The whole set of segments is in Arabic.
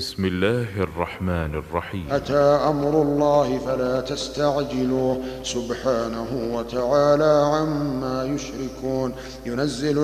بسم الله الرحمن الرحيم. أتى أمر الله فلا تستعجلوه سبحانه وتعالى عما يشركون. ينزل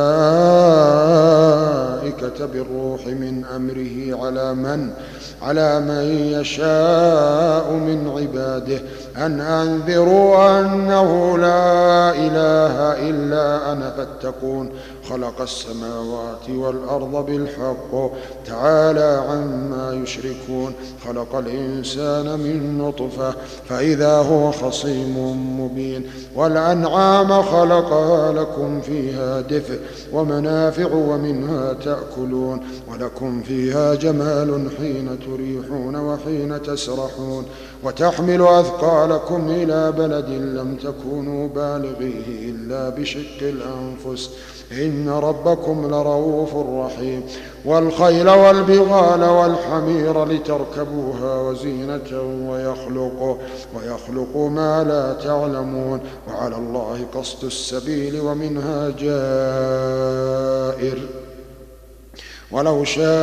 الملائكة بالروح من أمره على من يشاء من عباده أن أنذروا أنه لا إله إلا أنا فاتقون. خلق السماوات والأرض بالحق تعالى عما يشركون. خلق الإنسان من نطفة فإذا هو خصيم مبين. والأنعام خلقها لكم فيها دفء ومنافع ومنها تأكلون ولكم فيها جمال حين تريحون وحين تسرحون وتحمل أثقالكم إلى بلد لم تكونوا بالغيه إلا بشق الأنفس إن ربكم لرؤوف رحيم. والخيل والبغال والحمير لتركبوها وزينة ويخلق ما لا تعلمون وعلى الله قصد السبيل ومنها جائر ولو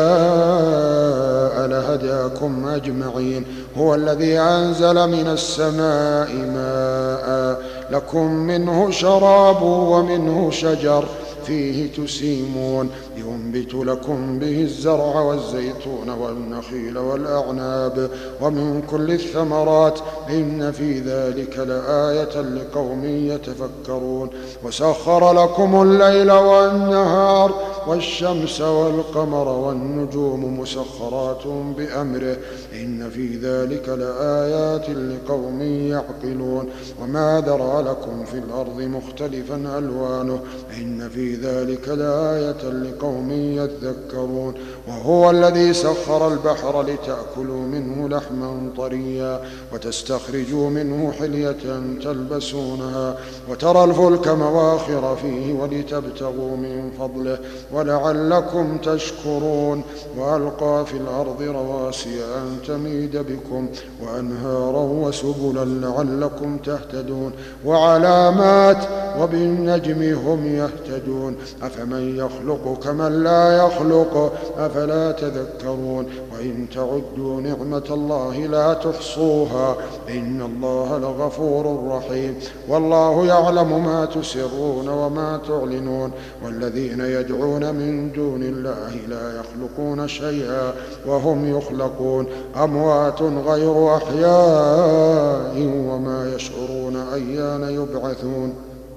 شاء لهداكم أجمعين. هو الذي أنزل من السماء ماء لكم منه شراب ومنه شجر فيه تسيمون ينبت لكم به الزرع والزيتون والنخيل والأعناب ومن كل الثمرات إن في ذلك لآية لقوم يتفكرون. وسخر لكم الليل والنهار والشمس والقمر والنجوم مسخرات بأمره إن في ذلك لآيات لقوم يعقلون. وما ذرأ لكم في الأرض مختلفا ألوانه إن في ذلك لآية لقوم يذكرون. وهو الذي سخر البحر لتأكلوا منه لحما طريا وتستخرجوا منه حلية تلبسونها وترى الفلك مواخر فيه ولتبتغوا من فضله ولعلكم تشكرون. وألقى في الأرض رواسي أن تميد بكم وأنهارا وسبلا لعلكم تهتدون وعلامات وبالنجم هم يهتدون. أفمن يخلق كمن لا يخلق أفلا تذكرون. وإن تعدوا نعمة الله لا تحصوها إن الله لغفور رحيم. والله يعلم ما تسرون وما تعلنون. والذين يدعون من دون الله لا يخلقون شيئا وهم يخلقون أموات غير أحياء وما يشعرون أيان يبعثون.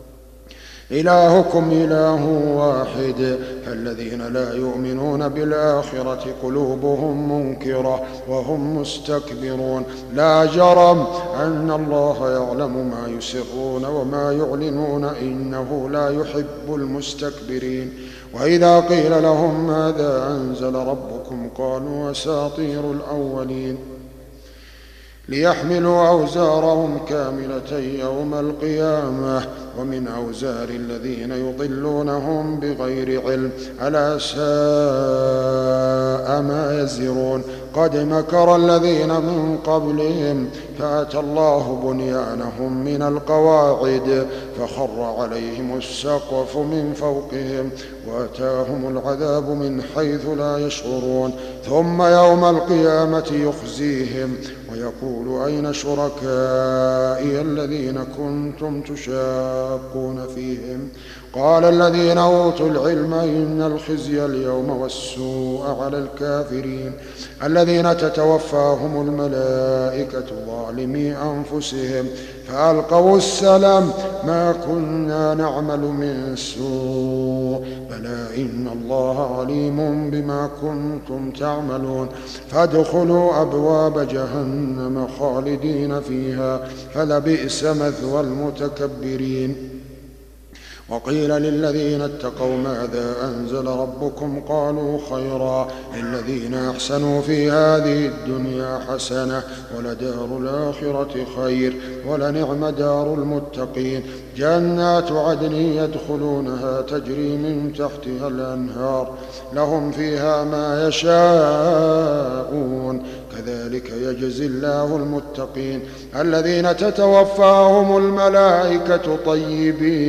إلهكم إله واحد فالذين لا يؤمنون بالآخرة قلوبهم منكرة وهم مستكبرون. لا جرم أن الله يعلم ما يسرون وما يعلنون إنه لا يحب المستكبرين. وإذا قيل لهم ماذا أنزل ربكم قالوا أساطير الأولين ليحملوا أوزارهم كاملة يوم القيامة ومن أوزار الذين يضلونهم بغير علم ألا ساء ما يزرون. قد مكر الذين من قبلهم فأتى الله بنيانهم من القواعد فخر عليهم السقف من فوقهم وأتاهم العذاب من حيث لا يشعرون. ثم يوم القيامة يخزيهم ويقول أين شركائي الذين كنتم تشاقون فيهم قال الذين أوتوا العلم إن الخزي اليوم والسوء على الكافرين الذين تتوفاهم الملائكة ظالمي أنفسهم فألقوا السلام ما كنا نعمل من سوء بلى إن الله عليم بما كنتم تعملون. فادخلوا أبواب جهنم خالدين فيها فلبئس مثوى المتكبرين. وقيل للذين اتقوا ماذا أنزل ربكم قالوا خيرا للذين أحسنوا في هذه الدنيا حسنة ولدار الآخرة خير ولنعم دار المتقين. جنات عدن يدخلونها تجري من تحتها الأنهار لهم فيها ما يشاءون كذلك يجزي الله المتقين الذين تتوفاهم الملائكة طيبين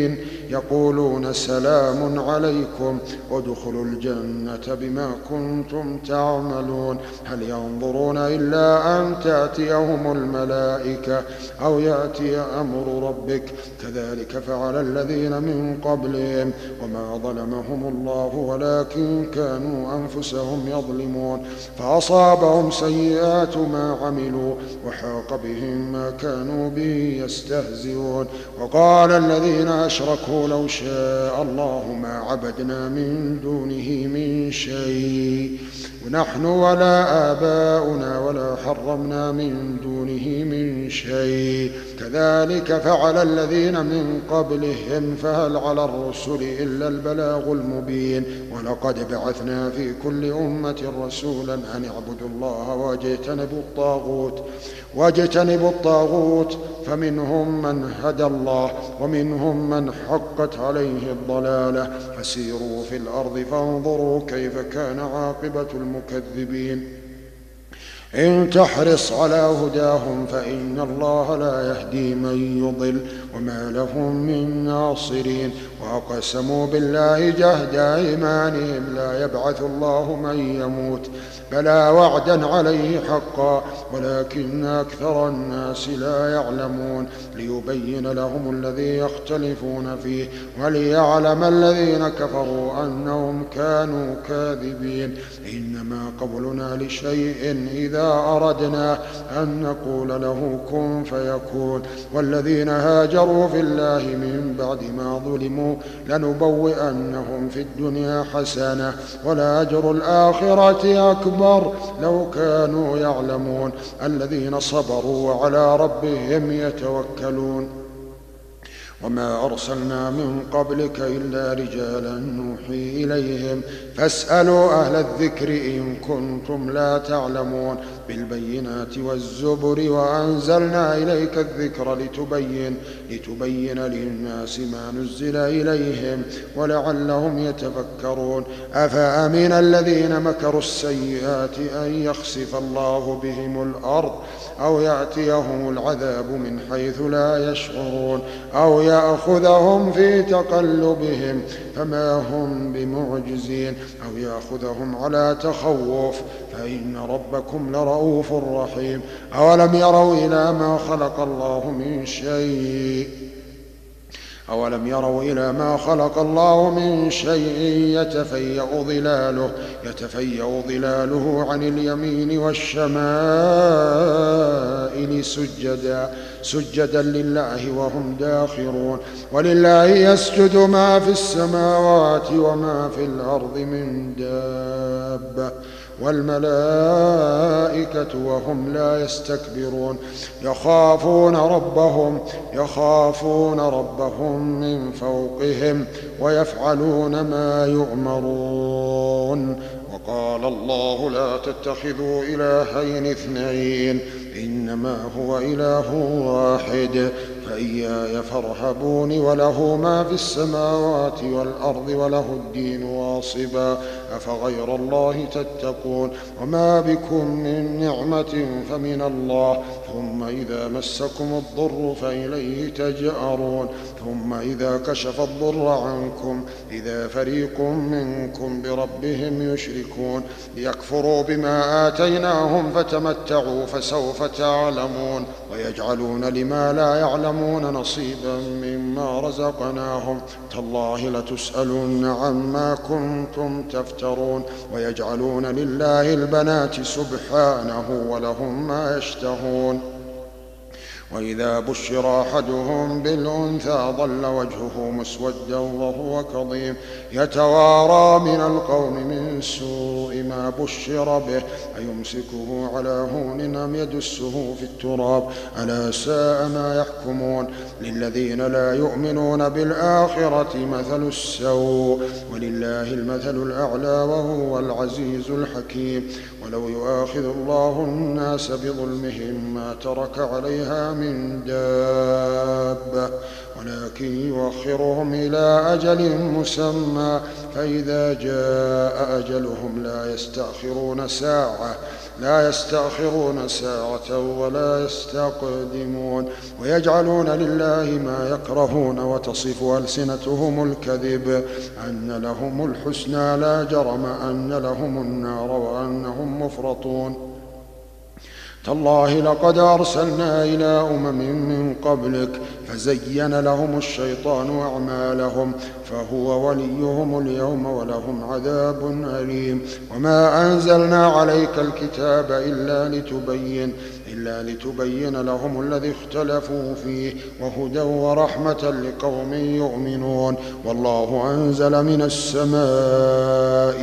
يقولون سلام عليكم ادخلوا الجنة بما كنتم تعملون هل ينظرون إلا أن تأتيهم الملائكة أو يأتي أمر ربك كذلك فعل الذين من قبلهم وما ظلمهم الله ولكن كانوا أنفسهم يظلمون فأصابهم سيئات ما عملوا وحاق بهم ما كانوا به يستهزئون وقال الذين أشركوا لو شاء الله ما عبدنا من دونه من شيء ونحن ولا آباؤنا ولا حرمنا من دونه من شيء كذلك فعل الذين من قبلهم فهل على الرسل إلا البلاغ المبين ولقد بعثنا في كل أمة رسولا أن اعبدوا الله واجتنبوا الطاغوت فمنهم من هدى الله ومنهم من حقت عليه الضلالة فسيروا في الأرض فانظروا كيف كان عاقبة المكذبين إن تحرص على هداهم فإن الله لا يهدي من يضل وما لهم من ناصرين وأقسموا بالله جهد أيمانهم لا يبعث الله من يموت بلى وعدا عليه حقا ولكن أكثر الناس لا يعلمون ليبين لهم الذي يختلفون فيه وليعلم الذين كفروا أنهم كانوا كاذبين إنما قولنا لشيء إذا أردنا أن نقول له كن فيكون والذين هاجروا في الله من بعد ما ظلموا لنبوئنهم في الدنيا حسنة ولأجر الآخرة أكبر لو كانوا يعلمون الذين صبروا وعلى ربهم يتوكلون وما أرسلنا من قبلك إلا رجالا نوحي إليهم فاسألوا أهل الذكر إن كنتم لا تعلمون بالبينات والزبر وأنزلنا إليك الذكر لتبين للناس ما نزل إليهم ولعلهم يتفكرون أفأمن الذين مكروا السيئات أن يخسف الله بهم الأرض أو يأتيهم العذاب من حيث لا يشعرون أو يأخذهم في تقلبهم فما هم بمعجزين أو يأخذهم على تخوف فإن ربكم لرؤوف رحيم أولم يروا إلى ما خلق الله من شيء يتفيأ ظلاله عن اليمين والشمائل سجدا لله وهم داخرون ولله يسجد ما في السماوات وما في الأرض من دابة والملائكة وهم لا يستكبرون يخافون ربهم من فوقهم ويفعلون ما يؤمرون وقال الله لا تتخذوا إلهين اثنين إنما هو إله واحد فإياي فارهبون وله ما في السماوات والأرض وله الدين واصبا أفغير الله تتقون وما بكم من نعمة فمن الله ثم إذا مسكم الضر فإليه تجأرون ثم إذا كشف الضر عنكم إذا فريق منكم بربهم يشركون ليكفروا بما آتيناهم فتمتعوا فسوف تعلمون ويجعلون لما لا يعلمون نصيبا مما رزقناهم تالله لتسألن عما كنتم تفترون ويجعلون لله البنات سبحانه ولهم ما يشتهون وإذا بشر أحدهم بالأنثى ظل وجهه مسودا وهو كظيم يتوارى من القوم من سوء ما بشر به أيمسكه على هون أم يدسه في التراب ألا ساء ما يحكمون للذين لا يؤمنون بالآخرة مثل السوء ولله المثل الأعلى وهو العزيز الحكيم ولو يؤاخذ الله الناس بظلمهم ما ترك عليها من دابة ولكن يؤخرهم إلى أجل مسمى فإذا جاء أجلهم لا يستأخرون ساعة لا يستأخرون ساعة ولا يستقدمون ويجعلون لله ما يكرهون وتصف ألسنتهم الكذب أن لهم الحسنى لا جرم أن لهم النار وأنهم مفرطون تالله لقد أرسلنا إلى من قبلك فزين لهم الشيطان أعمالهم فهو وليهم اليوم ولهم عذاب أليم وما أنزلنا عليك الكتاب إلا لتبين لهم الذي اختلفوا فيه وهدى ورحمة لقوم يؤمنون والله أنزل من السماء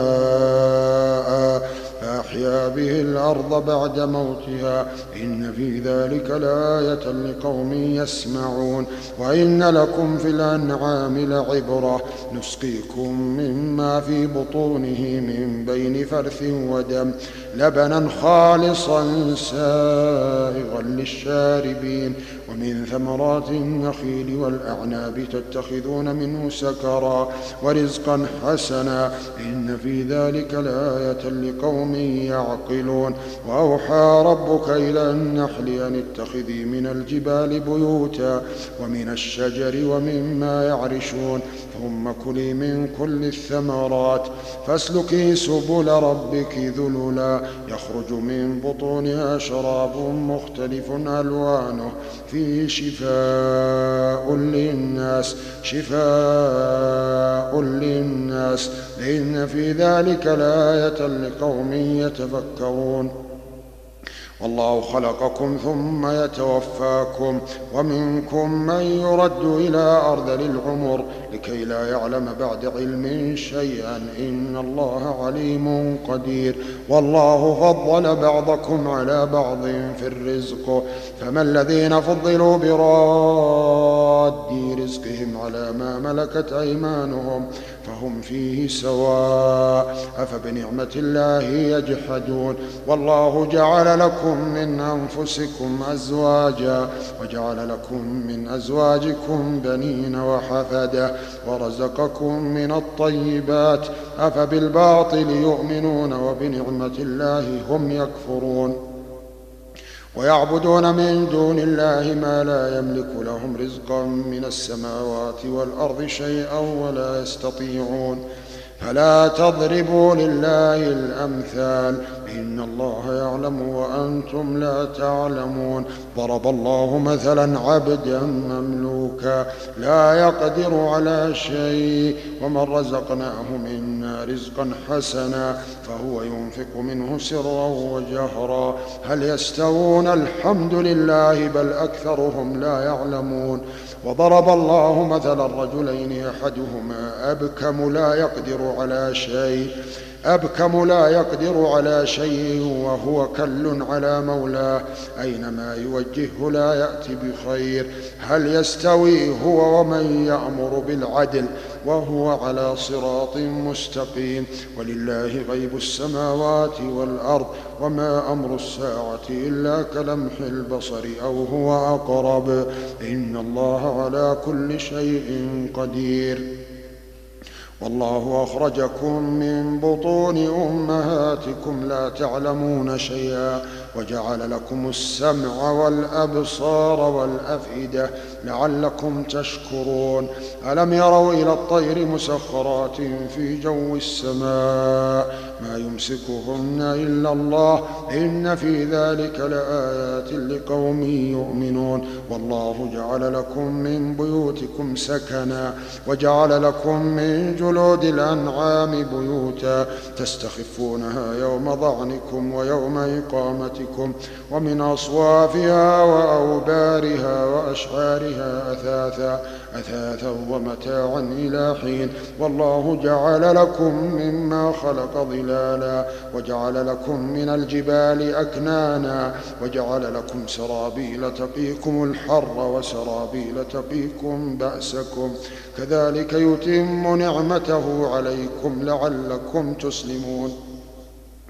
ماء فأحيا به الأرض بعد موتها إن في ذلك لآية لقوم يسمعون وإن لكم في الأنعام لعبرة نسقيكم مما في بطونه من بين فرث ودم لبنا خالصا سائغا للشاربين ومن ثمرات النخيل والأعناب تتخذون منه سكرا ورزقا حسنا إن في ذلك لآية لقوم يعقلون وأوحى ربك إلى النحل أن اتخذي من الجبال بيوتا ومن الشجر ومما يعرشون ثم كلي من كل الثمرات فاسلكي سبل ربك ذللا يخرج من بطونها شراب مختلف ألوانه فيه شفاء للناس إن في ذلك لآية لقوم يتفكرون والله خلقكم ثم يتوفاكم ومنكم من يرد إلى أرذل العمر لكي لا يعلم بعد علم شيئا إن الله عليم قدير والله فضل بعضكم على بعض في الرزق فما الذين فضلوا براد رزقهم على ما ملكت أيمانهم فهم فيه سواء أفبنعمة الله يجحدون والله جعل لكم من أنفسكم أزواجا وجعل لكم من أزواجكم بنين وحفدة ورزقكم من الطيبات أفبالباطل يؤمنون وبنعمة الله هم يكفرون ويعبدون من دون الله ما لا يملك لهم رزقا من السماوات والأرض شيئا ولا يستطيعون فلا تضربوا لله الأمثال إن الله يعلم وأنتم لا تعلمون ضرب الله مثلا عبدا مملوكا لا يقدر على شيء ومن رزقناه منا رزقا حسنا فهو ينفق منه سرا وجهرا هل يستوون الحمد لله بل أكثرهم لا يعلمون وضرب الله مثلا رجلين أحدهما أبكم لا يقدر على شيء وهو كل على مولاه أينما يوجهه لا يأتي بخير هل يستوي هو ومن يأمر بالعدل وهو على صراط مستقيم ولله غيب السماوات والأرض وما أمر الساعة إلا كلمح البصر أو هو أقرب إن الله على كل شيء قدير والله أخرجكم من بطون أمهاتكم لا تعلمون شيئا وجعل لكم السمع والأبصار والأفئدة لعلكم تشكرون ألم يروا إلى الطير مسخرات في جو السماء ما يمسكهن إلا الله إن في ذلك لآيات لقوم يؤمنون والله جعل لكم من بيوتكم سكنا وجعل لكم من جلود الأنعام بيوتا تستخفونها يوم ضعنكم ويوم إقامتكم ومن أصوافها وأوبارها وأشعارها أثاثا ومتاعا إلى حين والله جعل لكم مما خلق ظلالا وجعل لكم من الجبال أكنانا وجعل لكم سرابيل تقيكم الحر وسرابيل تقيكم بأسكم كذلك يتم نعمته عليكم لعلكم تسلمون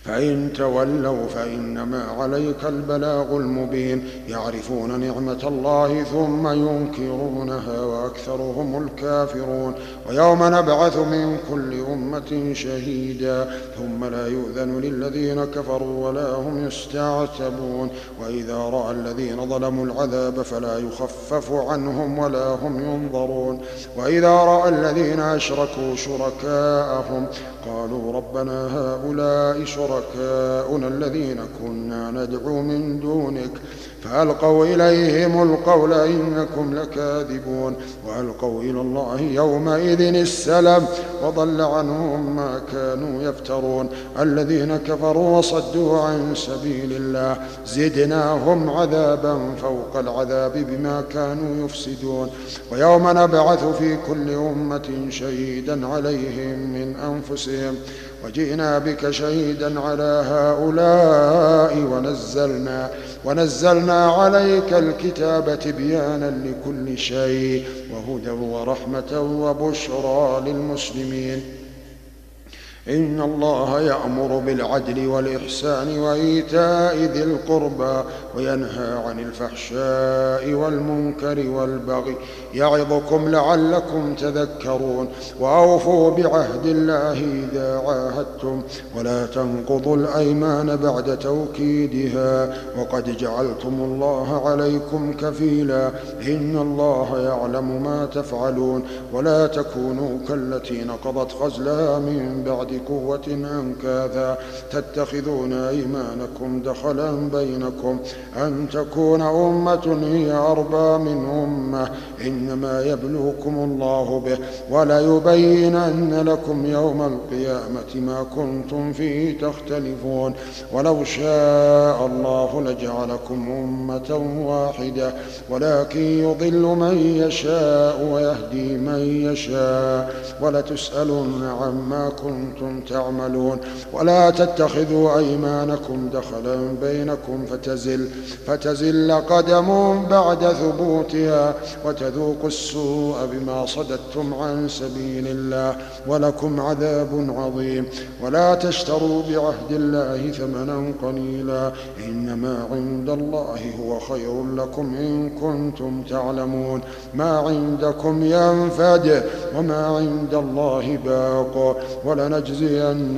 فإن تولوا فإنما عليك البلاغ المبين يعرفون نعمة الله ثم ينكرونها وأكثرهم الكافرون ويوم نبعث من كل أمة شهيدا ثم لا يؤذن للذين كفروا ولا هم يستعتبون وإذا رأى الذين ظلموا العذاب فلا يخفف عنهم ولا هم ينظرون وإذا رأى الذين أشركوا شركاءهم قالوا ربنا هؤلاء شركاؤنا الذين كنا ندعو من دونك فألقوا إليهم القول إنكم لكاذبون وألقوا إلى الله يومئذ السلام وضل عنهم ما كانوا يفترون الذين كفروا وصدوا عن سبيل الله زدناهم عذابا فوق العذاب بما كانوا يفسدون ويوم نبعث في كل أمة شهيدا عليهم من أنفسهم وجئنا بك شهيدا على هؤلاء ونزلنا عليك الكتاب تبيانا لكل شيء وهدى ورحمة وبشرى للمسلمين إن الله يأمر بالعدل والإحسان وإيتاء ذي القربى وينهى عن الفحشاء والمنكر والبغي يعظكم لعلكم تذكرون وأوفوا بعهد الله إذا عاهدتم ولا تنقضوا الأيمان بعد توكيدها وقد جعلتم الله عليكم كفيلا إن الله يعلم ما تفعلون ولا تكونوا كالتي نقضت غزلها من بعد قوة أنكاثا تتخذون أيمانكم دخلا بينكم أن تكون أمة هي أربى من أمة إنما يبلوكم الله به وليبينن لكم يوم القيامة ما كنتم فيه تختلفون ولو شاء الله لجعلكم أمة واحدة ولكن يضل من يشاء ويهدي من يشاء ولتسألن عما كنتم تعملون ولا تتخذوا أيمانكم دخلا بينكم فتزل قدم بعد ثبوتها وتذوقوا السوء بما صددتم عن سبيل الله ولكم عذاب عظيم ولا تشتروا بعهد الله ثمنا قليلا إنما عند الله هو خير لكم إن كنتم تعلمون ما عندكم ينفد وما عند الله باق ولنجزين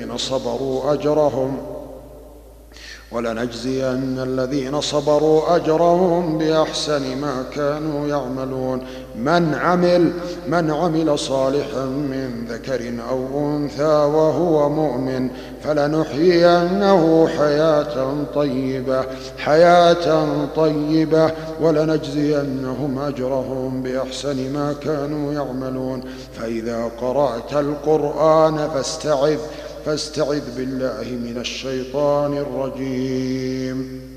الذين صبروا أجرهم بأحسن ما كانوا يعملون من عمل صالحا من ذكر أو أنثى وهو مؤمن فلنحيينه حياة طيبة ولنجزينهم أجرهم بأحسن ما كانوا يعملون فإذا قرأت القرآن فاستعذ بالله من الشيطان الرجيم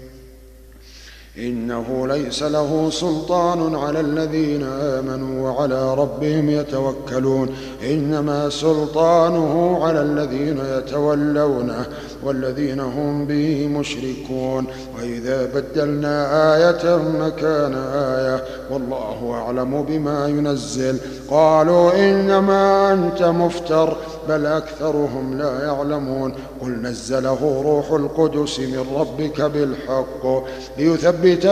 إنه ليس له سلطان على الذين آمنوا وعلى ربهم يتوكلون إنما سلطانه على الذين يتولونه والذين هم به مشركون وإذا بدلنا آية مكان آية والله أعلم بما ينزل قالوا إنما أنت مفتر بل أكثرهم لا يعلمون قل نزله روح القدس من ربك بالحق ليثبت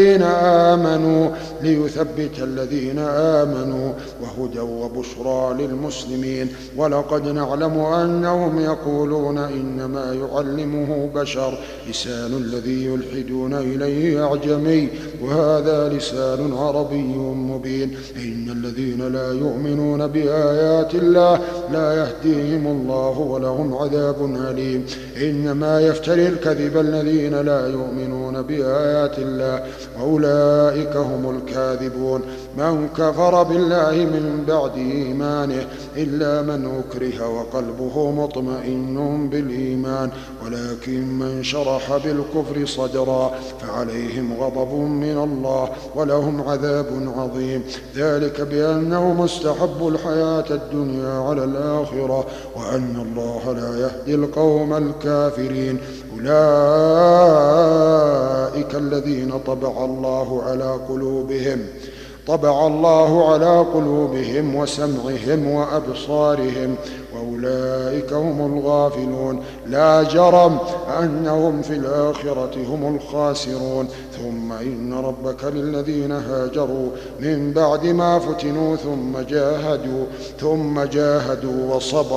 الذين آمنوا وهدى وبشرى للمسلمين ولقد نعلم أنهم يقولون إنما يعلمه بشر لسان الذي يلحدون إليه أعجمي وهذا لسان عربي مبين إن الذين لا يؤمنون بآيات الله لا يهديهم الله ولهم عذاب أليم إنما يفتري الكذب الذين لا يؤمنون بآيات الله وأولئك هم الكاذبون من كفر بالله من بعد إيمانه إلا من أكره وقلبه مطمئن بالإيمان ولكن من شرح بالكفر صدرا فعليهم غضب من الله ولهم عذاب عظيم ذلك بأنه مستحب الحياة الدنيا على الآخرة وأن الله لا يهدي القوم الكافرين أولئك الذين طبع الله على قلوبهم وسمعهم وأبصارهم أولئك هم الغافلون لا جرم أنهم في الآخرة هم الخاسرون ثم إن ربك للذين هاجروا من بعد ما فتنوا ثم جاهدوا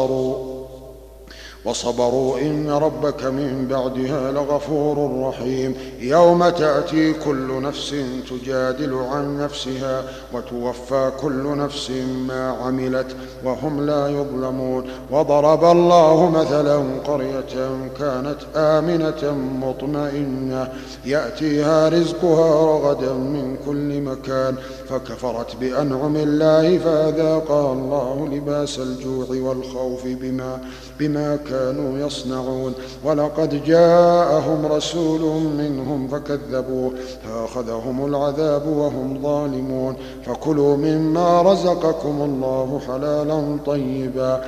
وصبروا إن ربك من بعدها لغفور رحيم يوم تأتي كل نفس تجادل عن نفسها وتوفى كل نفس ما عملت وهم لا يظلمون وضرب الله مثلا قرية كانت آمنة مطمئنة يأتيها رزقها رغدا من كل مكان فكفرت بأنعم الله فأذاقها الله لباس الجوع والخوف بما كانوا يصنعون ولقد جاءهم رسول منهم فكذبوه فأخذهم العذاب وهم ظالمون فكلوا مما رزقكم الله حلالا طيبا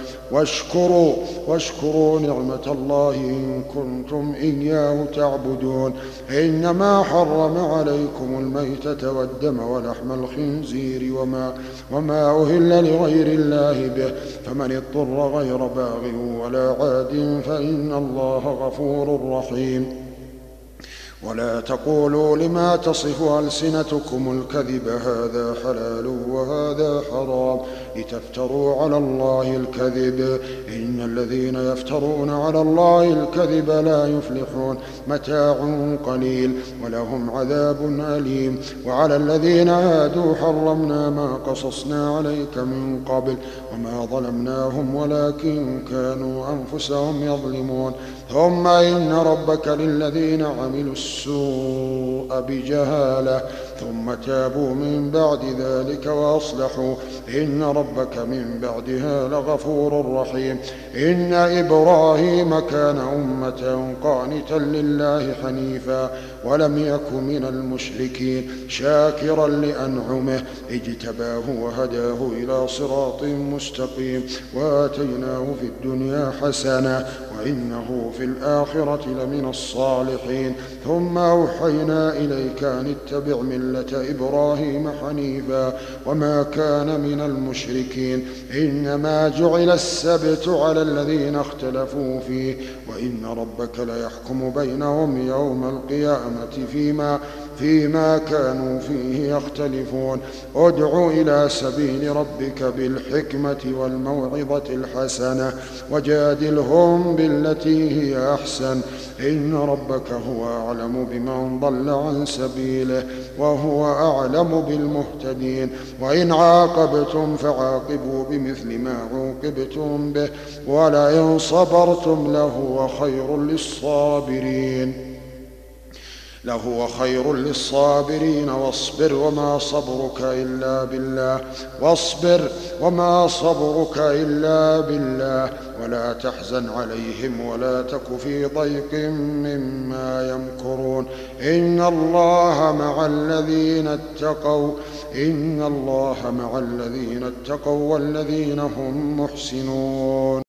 واشكروا نعمة الله إن كنتم إياه تعبدون إنما حرم عليكم الميتة والدم ولحم الخنزير وما أهل لغير الله به فمن اضطر غير باغ ولا عاد فإن الله غفور رحيم ولا تقولوا لما تصف ألسنتكم الكذب هذا حلال وهذا حرام لتفتروا على الله الكذب إن الذين يفترون على الله الكذب لا يفلحون متاع قليل ولهم عذاب أليم وعلى الذين هادوا حرمنا ما قصصنا عليك من قبل وما ظلمناهم ولكن كانوا أنفسهم يظلمون ثم إن ربك للذين عملوا السوء بجهالة ثم تابوا من بعد ذلك وأصلحوا إن ربك من بعدها لغفور رحيم إن إبراهيم كان أمة قانتا لله حنيفا ولم يك من المشركين شاكرا لأنعمه اجتباه وهداه إلى صراط مستقيم وآتيناه في الدنيا حسنة وإنه في الآخرة لمن الصالحين ثم أوحينا إليك أن اتبع ملة إبراهيم حنيفا وما كان من المشركين إنما جعل السبت على الذين اختلفوا فيه وإن ربك ليحكم بينهم يوم القيامة فيما كانوا فيه يختلفون ادع إلى سبيل ربك بالحكمة والموعظة الحسنة وجادلهم بالتي هي أحسن إن ربك هو أعلم بمن ضل عن سبيله وهو أعلم بالمهتدين وإن عاقبتم فعاقبوا بمثل ما عوقبتم به ولئن صبرتم لهو خير للصابرين واصبر وما صبرك إلا بالله ولا تحزن عليهم ولا تك في ضيق مما يمكرون إن الله مع الذين اتقوا والذين هم محسنون